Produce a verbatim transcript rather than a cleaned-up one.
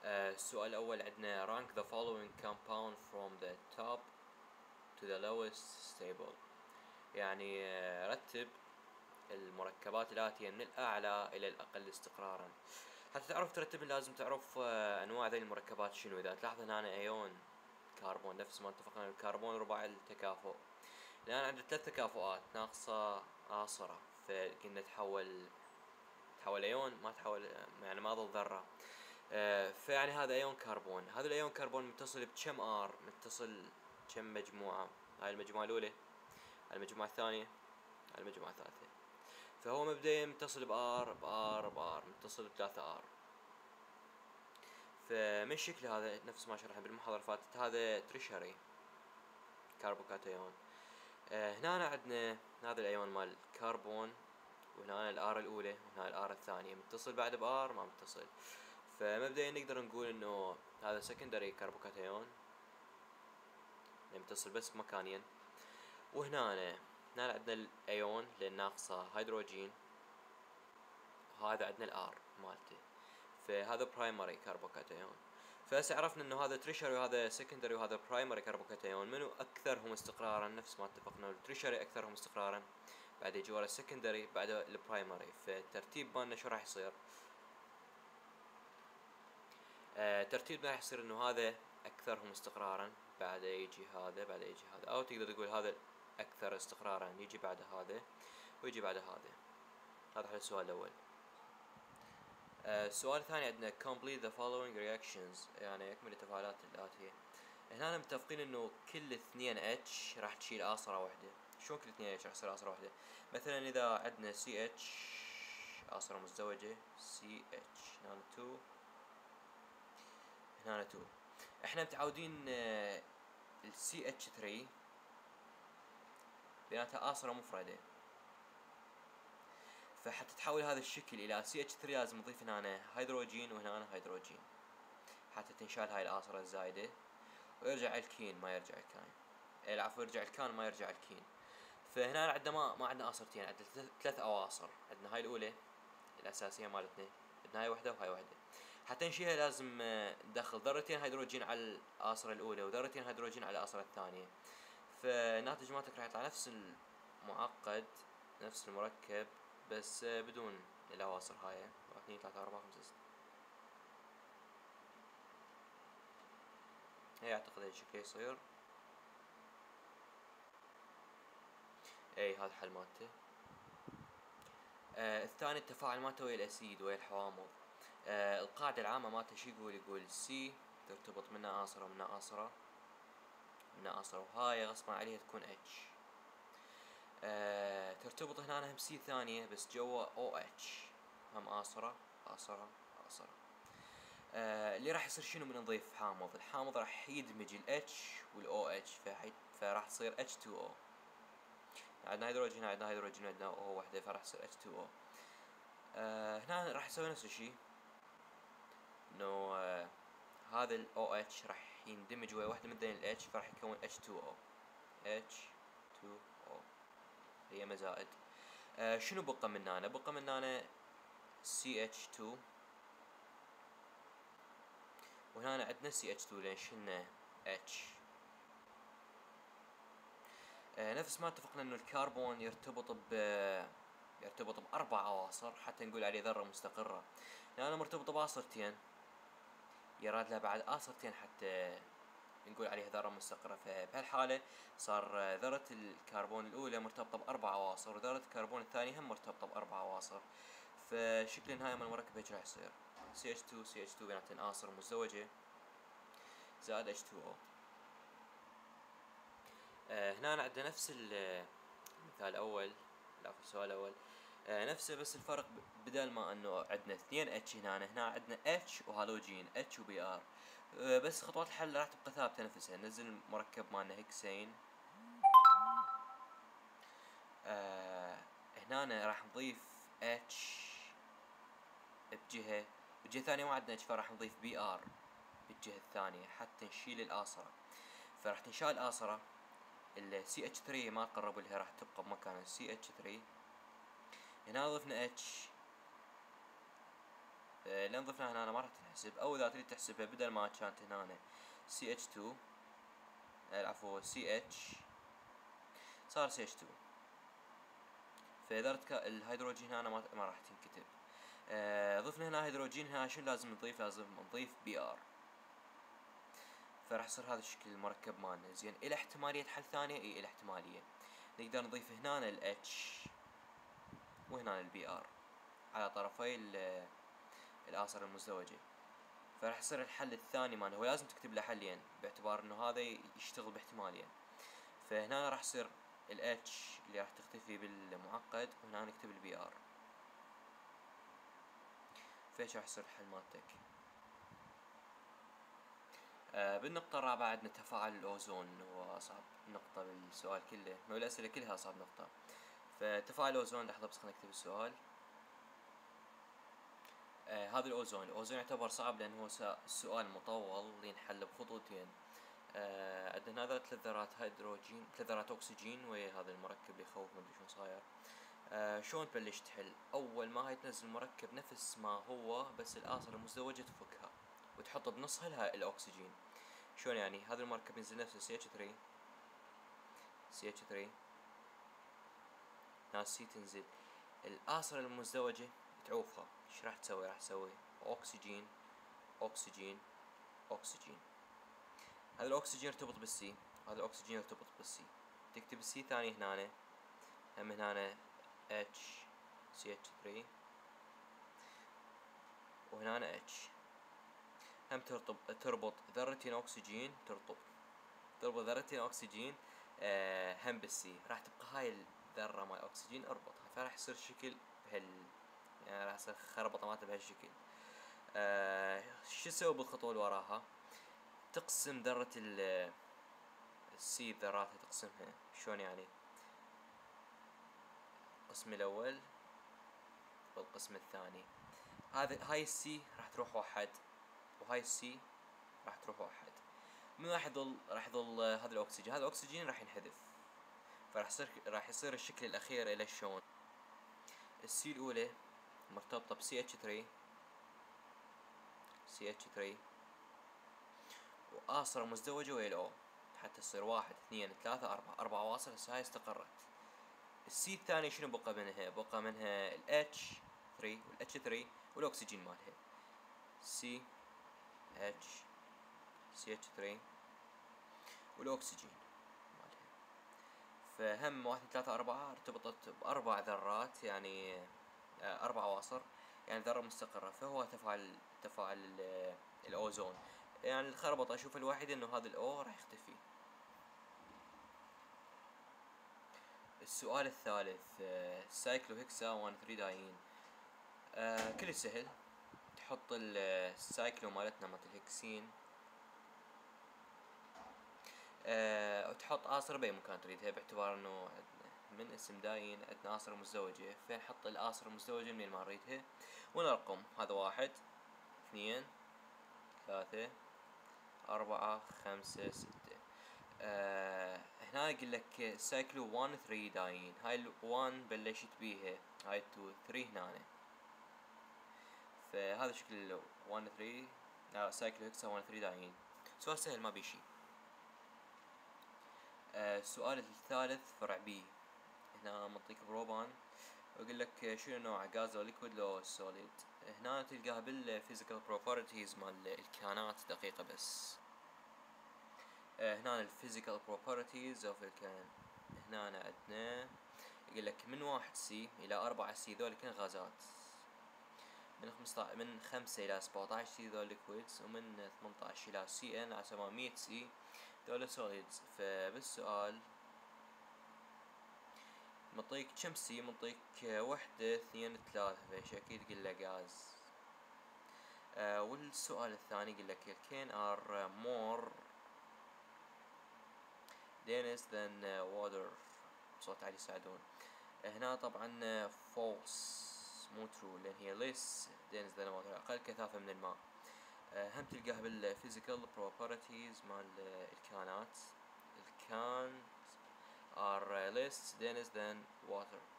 آه السؤال الأول عندنا rank the following compound from the top to the lowest stable. يعني آه رتب المركبات الآتية من الأعلى إلى الأقل استقرارا. حتى تعرف ترتب لازم تعرف آه أنواع ذي المركبات شنو. إذا تلاحظ هنا أيون كربون نفس ما اتفقنا الكربون رباعي التكافؤ، الآن عندنا ثلاث تكافؤات ناقصة عاصرة، فكنا تحول تحول أيون ما تحول يعني ما ظل ذرة. آه فيعني هذا أيون كربون، هذا الأيون كربون متصل بكم ار، متصل كم مجموعة. هاي المجموعة الأولى، المجموعة الثانية، المجموعة الثالثة. فهو مبدئيا متصل بار بار بار متصل بثلاثة ار. فمن شكل هذا نفس ما شرحنا بالمحاضرة اللي فاتت هذا تريشري كاربوكاتيون. آه هنا عندنا هذا الايون مال كربون، وهنا الار الاولى وهنا الار الثانية متصل بعد بار ما متصل. فمبدئيا نقدر نقول انه هذا سكندري كاربوكاتيون متصل بس مكانيا. وهنا هنا عندنا الايون للناقصة هيدروجين، وهذا عندنا الار مالته، فهذا برايمري كاربوكاتيون. فهسه عرفنا انه هذا تريشري وهذا سكندري وهذا برايمري كاربوكاتيون. منو اكثرهم استقرارا؟ نفس ما اتفقنا التريشري اكثرهم استقرارا، بعد يجي ورا السكندري بعد البرايمري. فالترتيب مالنا شو راح يصير؟ آه ترتيبنا راح يصير انه هذا اكثرهم استقرارا، بعد يجي هذا، بعد يجي هذا، او تقدر تقول هذا اكثر استقرارا يجي بعد هذا ويجي بعد هذا. هذا حل السؤال الاول. السؤال الثاني عندنا complete the following reactions، يعني اكمل التفاعلات الآتية. هنا متفقين انه كل اثنين اتش راح تشيل آصرة واحدة. شلون كل اثنين اتش راح تصير آصرة واحدة؟ مثلا اذا عندنا سي اتش آصرة مزدوجة سي اتش، هنا تو هنا تو، احنا متعودين السي اتش ثري بيناتها آصرة مفردة، فحتى تحول هذا الشكل الى سي اتش ثري لازم نضيف هنا هيدروجين وهنا هيدروجين حتى تنشال هاي الآصرة الزايدة ويرجع الكين ما يرجع الكاين. العفو يرجع الكان ما يرجع الكين. فهنا عندنا ما, ما عندنا آصرتين، عندنا ثلاث أواصر. عندنا هاي الأولى الأساسية مالتنا، عندنا هاي وحدة وهاي وحدة. حتى نشيلها لازم ندخل ذرتين هيدروجين على الآصرة الأولى وذرتين هيدروجين على الآصرة الثانية. فالناتج مالتك راح يطلع نفس المعقد نفس المركب بس بدون الأواصر هاي. واحد اثنين ثلاثة أربعة خمسة ستة. هي اعتقد هاي الشكل يصير. اي هذا حل مالته. آه الثاني التفاعل مالته ويا الاسيد ويا الحوامض. آه القاعدة العامة مالته شي يقول؟ يقول سي ترتبط منها آصرة ومنها آصرة منها آصرة، وهاي غصبا عليها تكون اتش. آه ترتبط هنا هم سي ثانية بس جوا او اتش، هم آصرة آصرة آصرة. آه اللي راح يصير شنو؟ من نضيف حامض، الحامض راح يدمج الاتش والاو اتش فراح تصير اتش تو او. عندنا هيدروجين عندنا هيدروجين عندنا او وحده فراح تصير اتش تو او. آه هنا راح يسوي نفس الشيء، انه آه هذا الاو اتش راح يندمج ويا وحده من ذين الاتش فراح يكون اتش تو او. اتش تو او هي مزائد. آه شنو بقى من هنا؟ بقى من هنا سي اتش تو، وهنا عندنا سي اتش تو لين شلنا اتش. آه نفس ما اتفقنا انه الكربون يرتبط ب يرتبط بأربع أواصر حتى نقول عليه ذرة مستقرة، لأنه مرتبط بآصرتين يراد لها بعد آصرتين حتى نقول عليه ذرة مستقرة. فبهالحالة صار ذرة الكربون الأولى مرتبطة بأربع أواصر وذرة الكربون الثانية هم مرتبطة بأربع أواصر. فشكل النهائي من المركب هيك راح يصير سي اتش تو سي اتش تو بيناتهن آصر مزدوجة زائد اتش تو او. آه هنا عندنا نفس المثال الأول، لا في السؤال الأول آه نفسه، بس الفرق بدل ما انه عندنا اثنين اتش هنا هنا عندنا اتش وهالوجين اتش وبي ار. آه بس خطوات الحل راح تبقى ثابته نفسها. ننزل المركب مالنا هيكسين. آه هنا راح نضيف اتش بجهه، بالجهه الثانيه ما عندنا اتش فراح نضيف بي ار بالجهه الثانيه حتى نشيل الآصرة. فراح تنشال الآصرة السي اتش ثري ما قربوا لها راح تبقى بمكان السي اتش ثري. هنا ضفنا اتش آه لان ضفناها هنا ما راح تنحسب، او اذا تريد تحسبها بدل ما كانت هنا سي اتش تو العفو سي اتش صار سي اتش تو، فاذا الهيدروجين هنا ما, ما راح تنكتب. آه ضفنا هنا هيدروجين، هنا شنو لازم نضيف؟ لازم نضيف بي ار، فراح يصير هذا الشكل المركب مالنا. زين الى احتمالية حل ثانية؟ اي الى احتمالية، نقدر نضيف هنا الاتش وهنا البي ار على طرفي الاصر المزدوجة، فراح يصير الحل الثاني مالنا. هو لازم تكتب له حلين باعتبار انه هذا يشتغل باحتمالين، فهنا راح يصير الاتش اللي راح تختفي بالمعقد، وهنا نكتب البي ار، فايش راح يصير الحل مالتك. آه بالنقطة الرابعة عندنا تفاعل الأوزون، هو أصعب نقطة بالسؤال كله، هو الأسئلة كلها أصعب نقطة. فتفاعل الأوزون، لحظة بس خلينا نكتب السؤال. آه هذا الأوزون، الأوزون يعتبر صعب لأنه هو السؤال مطول ينحل بخطوتين. آه عندنا هذا ثلاث ذرات هيدروجين، ثلاث ذرات أكسجين، ويا هذا المركب اللي يخوف ما أدري شلون صاير. آه شلون تبلش تحل؟ أول ما هاي تنزل المركب نفس ما هو، بس الآصر المزدوجة تفكها وتحط بنصها لها الأكسجين. شلون يعني؟ هذا المركب ينزل نفسه سي اتش ثري سي اتش ثري ناس سي تنزل، الآصر المزدوجة تعوفها. ايش راح تسوي؟ راح تسوي أكسجين أكسجين أكسجين. هذا الأكسجين يرتبط بالسي، هذا الأكسجين يرتبط بالسي، تكتب السي ثاني هنا، هم هنا اتش سي اتش ثري، وهنا اتش، هم ترتب تربط ذرتين أكسجين، ترتبط تربط ذرتين أكسجين آه هم بالسي، راح تبقى هاي الذرة مال الأكسجين اربطها، فراح يصير شكل بهال، يعني راح يصير خربطة مالته بهالشكل. آه شو تسوي بالخطوة اللي وراها؟ تقسم ذرة ال السي ذراتها، تقسمها. شلون يعني؟ القسم الأول والقسم الثاني، هذا هاي السي راح تروح واحد، وهاي السي راح تروح واحد، من راح يظل؟ راح يظل هذا الأكسجين، هذا الأكسجين راح ينحذف، فراح يصير راح يصير الشكل الأخير إلى شلون؟ السي الأولى مرتبطة بسي اتش ثري سي اتش ثري وآصرة مزدوجة ويا الأو، حتى تصير واحد اثنين ثلاثة أربعة، أربعة واصل. هسه هاي استقرت. السي الثانية شنو بقى منها؟ بقى منها الاتش ثري والاتش ثري والأكسجين مالها، سي اتش سي اتش ثري والأكسجين مالها. فهم واحد ثلاثة أربعة ارتبطت بأربع ذرات، يعني أربع أواصر، يعني ذرة مستقرة، فهو تفاعل تفاعل الأوزون. يعني الخربطة أشوف الواحد إنه هذا الأو راح يختفي. السؤال الثالث، سايكلو هيكسا واحد ثري دايين. آه كل سهل، تحط السايكلو مالتنا مالت الهكسين، آه وتحط آصر بأي مكان تريدها، باعتبار إنه من اسم داين عندنا آصر مزدوجة، فنحط الآصر المزدوجة منين ما نريدها ونرقم. هذا واحد اثنين ثلاثة أربعة خمسة ستة. آه هنا يقول لك سايكلو واحد ثري داين، هاي ال واحد بلشت بيها، هاي تو ثري هنا، فهذا شكل واحد ثري لا سايكلو هكسا واحد ثري داين. سؤال سهل ما بيشي. آه السؤال الثالث فرع بي، هنا منطيك بروبان ويقول لك شنو نوع غاز او ليكويد لو سوليد. هنا تلقاها بالفيزيكال بروبرتيز مال الكائنات، دقيقة بس. آه هنا الفيزيكال بروبرتيز اوف الكائن، هنا عندنا يقول لك من واحد سي الى أربعة سي ذول كلهم غازات، من خمسة من خمسة الى سبعطعش سي ذول ليكويدز، ومن ثمنطعش الى سي ان على سبعمية سي ذول سوليدز. فبالسؤال منطيك كم سي؟ منطيك وحدة اثنين ثلاثة، فايش اكيد قل له غاز. آه والسؤال الثاني يقول لك الكين ار مور dense than water، بصوت عالي يساعدون. هنا طبعا false مو true، لان هي less dense than water، اقل كثافة من الماء. هم تلقاها بالphysical properties مال الكائنات، الكائن are less dense than water.